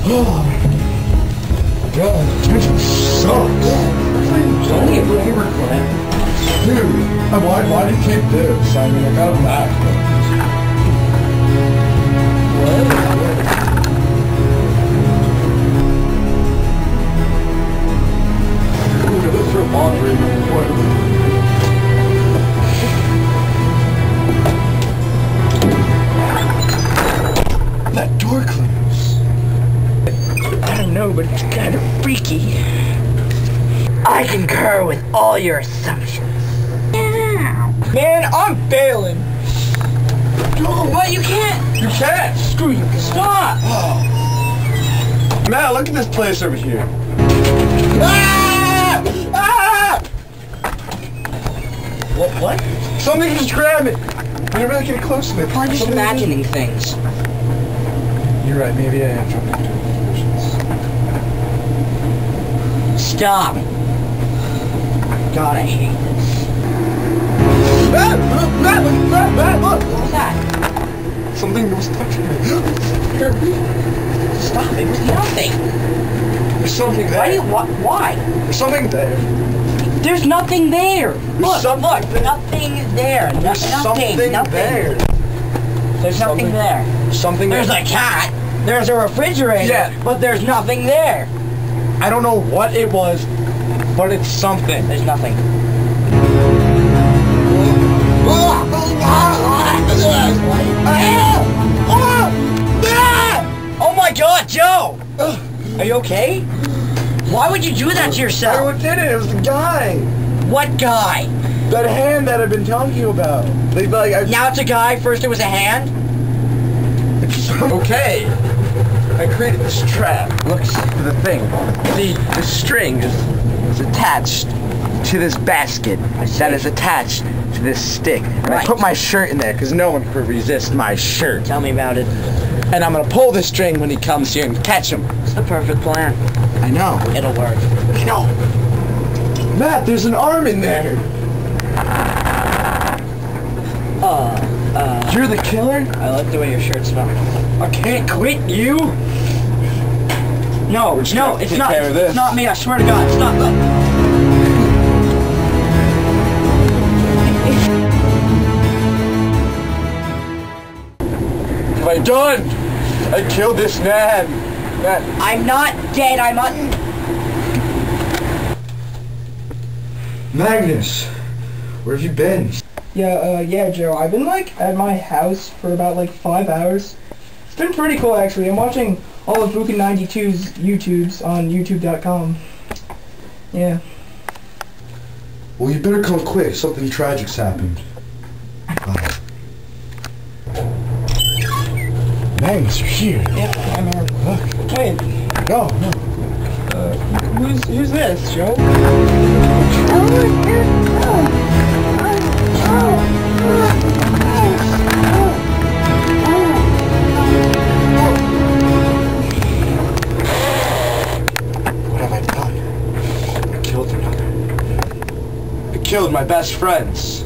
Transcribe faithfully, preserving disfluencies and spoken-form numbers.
God, detention sucks. It's only a paperclip. Dude, why, why did you keep this? I mean, I got it back. What? Dude, this is for laundry. What? That door closes. I don't know, but it's kind of freaky. I concur with all your assumptions. Man, I'm failing. What? You can't. You can't. Screw you. Stop. Oh. Matt, look at this place over here. Ah! Ah! What? What? Something just grabbed me. I didn't really get close to it. I'm just Something imagining things. You're right, maybe I am jumping into conclusions. Stop. God, I hate this. Matt! Matt! Matt! Matt! Look! What was that? Something was touching me. Here. Stop. It was nothing. There's something there. Why? Do you, wh why? There's something there. There's nothing there. Look, something look. there. Nothing there. No, There's nothing. something nothing. there. There's nothing Something- there. Something There's there. a cat. There's a refrigerator. Yeah. But there's nothing there. I don't know what it was, but it's something. There's nothing. Oh my God, Joe! Are you okay? Why would you do that to I yourself? what did it? It was the guy. What guy? That hand that I've been telling you about. They like I. Now it's a guy. First it was a hand. Okay. I created this trap. Look at the thing. See, the string is, is attached to this basket that is attached to this stick. And Right. I put my shirt in there because no one could resist my shirt. Tell me about it. And I'm gonna pull the string when he comes here and catch him. It's the perfect plan. I know. It'll work. I know. Matt, there's an arm in there. Uh, uh. You're the killer? I like the way your shirt smells. I can't quit you. No, just no, gonna it's take not. care of this. It's not me. I swear to God, it's not. What have I done? I killed this man. man. I'm not dead. I'm not. Magnus, where have you been? Yeah, uh, yeah, Joe. I've been, like, at my house for about, like, five hours. It's been pretty cool, actually. I'm watching all of Buka ninety-two's YouTubes on YouTube dot com. Yeah. Well, you better come quick. Something tragic's happened. Wow. Magnus, you're here. Yep, I'm here. Look. Wait, No, no. uh, who's, who's this, Joe? What have I done? I killed another. I killed my best friends.